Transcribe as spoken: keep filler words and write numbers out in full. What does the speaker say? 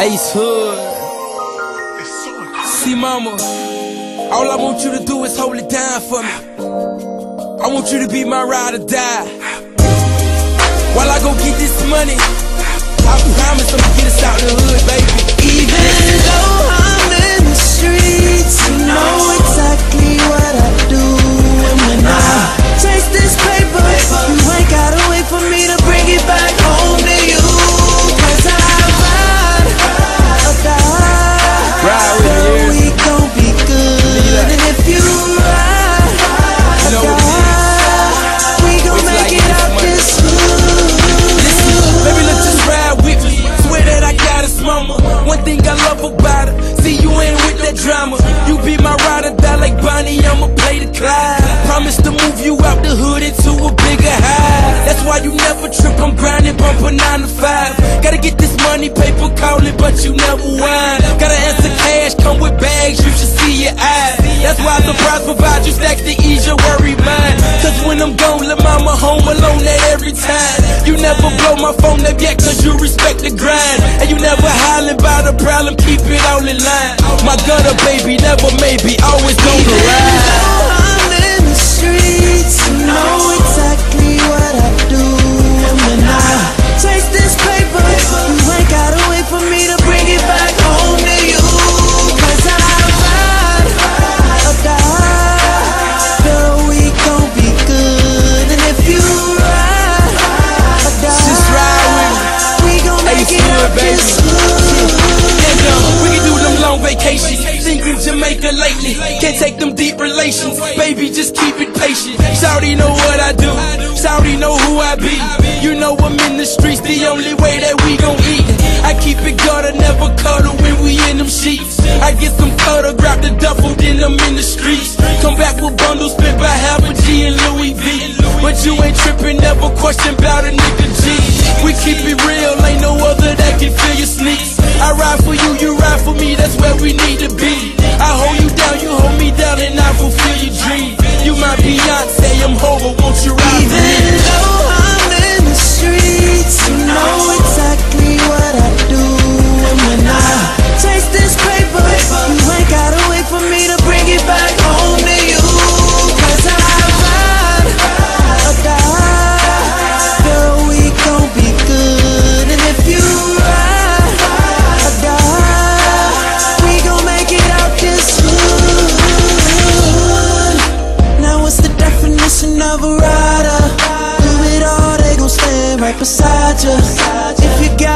Ace Hood. See, mama, all I want you to do is hold it down for me. I want you to be my ride or die. While I go get this money, I promise I'm gonna get us out of the hood, baby. Even though I'm in the streets, you know exactly what I do. And when I chase this paper, you ain't gotta wait for me to bring it back home to you. Cause I ride or die, Ride with girl, me, we gon' be good. And if you ride or die, we gon' make it out this hood. Baby, let's just ride with me. Swear that I got us, mama. One thing I love about her, see you ain't with that drama. You be my ride or die like Bonnie, I'ma play the Clyde. Promise to move you out the hood into a bigger high. That's why you never trip, I'm grinding, bumping nine to five. Gotta get this money, paper calling, but you never whine. Gotta answer cash, come with bags, you should see your eyes. That's why surprise provide you stacks to ease your worry mind. Cause when I'm gone, let mama home alone at every time. You never blow my phone up yet, cause you respect the grind. And you never hollering about a problem, keep it all in line. My gutter baby, never maybe, always on the ride. Even though I'm in the streets, you know exactly what I do. And when I chase this paper, you ain't gotta wait for me to bring it back home to you. Cause I ride or die, girl, we gon' be good. And if you ride or die, Just ride with me. we gon' make Ace it Hood, out baby. this hood. And um, we can do them long vacations. Thinking Jamaica lately, can't take them deep relations. Baby, just keep it patient. Shawty know what I do, Shawty know who I be. You know I'm in the streets, the only way that we gon' eat. I keep it gutter, never cuddle when we in them sheets. I get some cutter, grab the duffel, then I'm in the streets. Come back with bundles, spent by half a G in Louis V. But you ain't tripping, never question about a nigga G. We keep it real, ain't no other that can fill your sneaks. I ride for you, you ride for me, that's where we need to be. I hold you down, you hold me down, and I fulfill your dreams. You my Beyonce, I'm Hova, won't you ride for me? Even though I'm in the streets, you know exactly what I do. And when I chase this paper, you ain't gotta wait for me to bring it back home to you. Cause I ride or die, girl, we gon' be good. And if you ride or die, we gon' make it out this hood. Now what's the definition of a rider? Do it all, they gon' stand right beside you. If you got